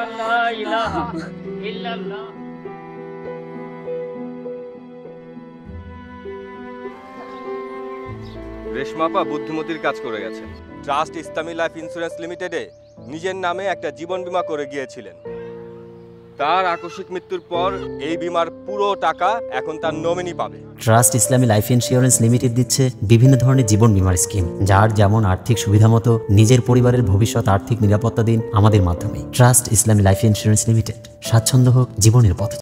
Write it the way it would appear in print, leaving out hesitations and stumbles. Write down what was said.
লা ইলাহা ইল্লাল্লাহ। রেশমাপা বুদ্ধিমতির কাজ করে গেছেন। ট্রাস্ট ইসলামী লাইফ ইন্স্যুরেন্স লিমিটেডে নিজের নামে একটা জীবন বীমা করে গিয়েছিলেন। তার আকস্মিক মৃত্যুর পর এই বীমার পুরো টাকা এখন তার নমিনি পাবে। ট্রাস্ট ইসলামী লাইফ ইন্স্যুরেন্স লিমিটেড দিচ্ছে বিভিন্ন ধরনের জীবন বীমার স্কিম, যার যেমন আর্থিক সুবিধা মতো নিজের পরিবারের ভবিষ্যৎ আর্থিক নিরাপত্তা দিন আমাদের মাধ্যমে। ট্রাস্ট ইসলামী লাইফ ইন্স্যুরেন্স লিমিটেড, স্বাচ্ছন্দ্য হোক জীবনের পথ।